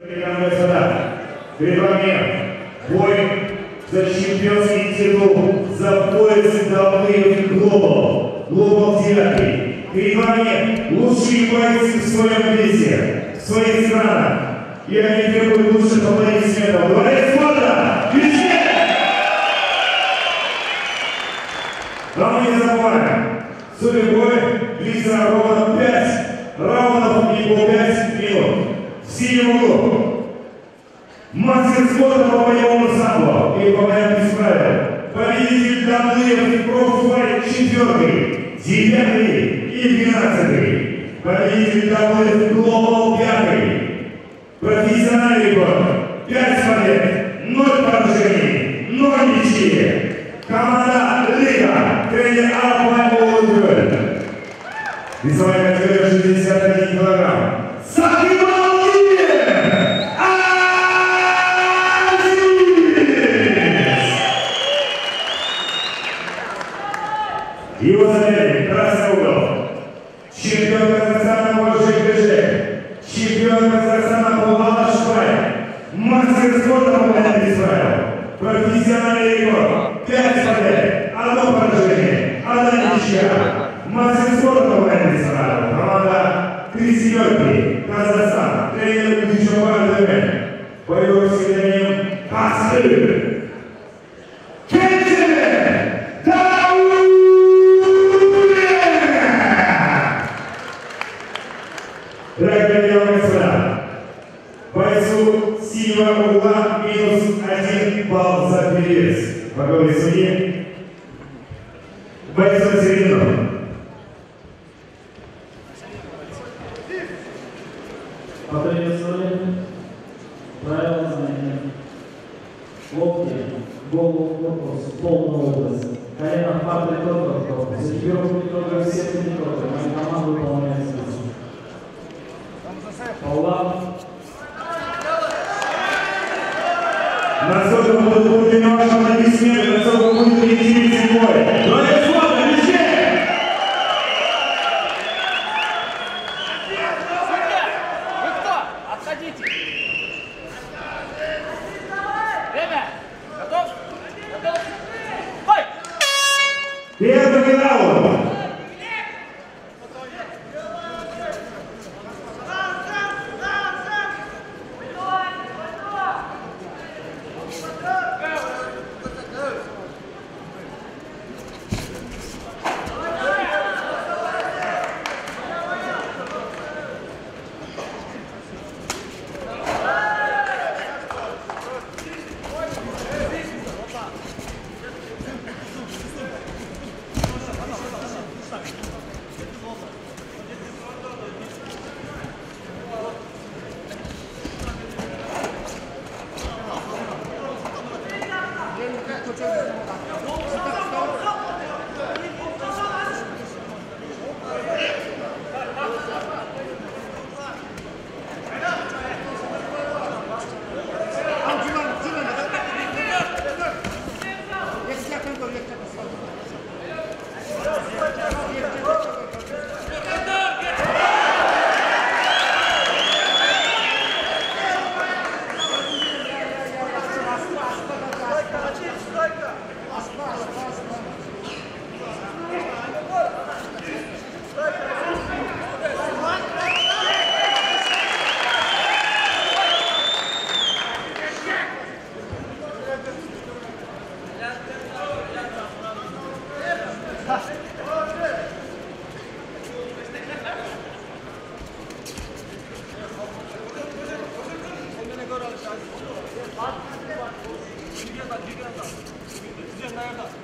Перед вами бой за чемпионский титул, за пояс WF Global 9. Перед вами лучшие бойцы в своем весе, в своих странах. И они требуют лучших аплодисментов. Дворец спорта! Но мы не забываем, судя бой длится ровно 5 раундов и по 5 минут. В синем углу мастер спорта по боевому самбо и по боям без правил, победитель WF Pro Fight 4, 9 и 12, победитель WF Global 5, профессиональный рекорд, 5 побед, 0 поражений, 0 ничьи. Команда Лига, тренер Алпай Олдгрен. Весовая категория 61 килограмм. Его соперник, красный угол, чемпион Казахстана по ЖКЖ, чемпион Казахстана по Алашпай, мастер спорта по боям без правил, профессиональный рекорд, 5 побед, 1 поражение, 1 ничья, мастер спорта по боям без правил, команда 3 семерки, Казахстан, тренер Дюшабар Демен, боевой псевдоним Аскы. Бойцу синего угла минус 1 балл за перевес. Боковые судьи. Бойцу на середину. Поприветствовали. Правила знания. Локти, голову, корпус, полный образ. Колено в парте только корпус. За четверку не трогаю, все не трогаю. Моя команда выполняет связь. Паула. Насколько будут будем ваши аплодисменты, насколько будет интересный бой. Дворец спорта, мячи! Вы кто? Отходите! Время! Готов? Готов? Бой! Первый раунд! Двигай назад.